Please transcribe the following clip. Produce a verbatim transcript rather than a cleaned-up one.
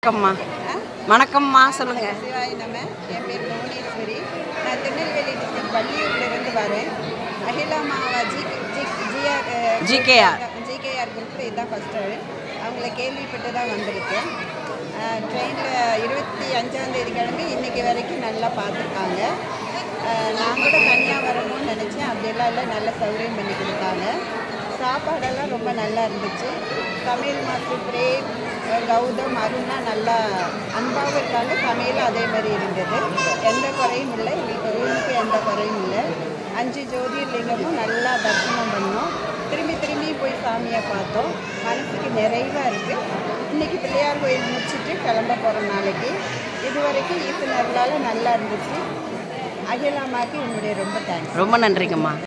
வணக்கம்மா. வணக்கம்மா, சொல்லுங்க. சிவாய் நம்ம, என் பேர் புவனேஸ்வரி. நான் திருநெல்வேலி டிஸ்ட்ரிக்ட் வள்ளியூர்லேருந்து வரேன். அகிலா மாவா ஜி ஜிஆர் ஜிகேஆர் ஜிகேஆர் குரூப்பில் இதுதான் ஃபஸ்ட்டு. அவங்கள கேள்விப்பட்டு தான் வந்திருக்கேன். ட்ரெயினில் இருபத்தி அஞ்சாம் தேதி கிழமை இன்றைக்கி வரைக்கும் நல்லா பார்த்துருக்காங்க. நான் கூட தனியாக வரணும்னு நினச்சேன், அப்படியெல்லாம் இல்லை, நல்ல சௌகரியம் பண்ணி கொடுத்தாங்க. சாப்பாடெல்லாம் ரொம்ப நல்லா இருந்துச்சு. சமையல் மாஸ்டர் பிரேம், கௌதம், அருணா நல்லா அன்பாகவும் இருக்காங்க. சமையலும் அதே மாதிரி இருந்தது. எந்த குறையும் இல்லை, எங்களுக்கு ரூமுக்கு எந்த குறையும் இல்லை. அஞ்சு ஜோதிர்லிங்கமும் நல்லா தரிசனம் பண்ணோம். திரும்பி திரும்பி போய் சாமியை பார்த்தோம். மனசுக்கு நிறைவாக இருக்குது. இன்றைக்கி பிள்ளையார் கோயில் முடிச்சுட்டு கிளம்ப போகிறோம் நாளைக்கு. இது வரைக்கும் ஈசனர்களால் நல்லா இருந்துச்சு. அகிலாமாவுக்கு என்னுடைய ரொம்ப தேங்க்ஸ். ரொம்ப நன்றிங்கம்மா.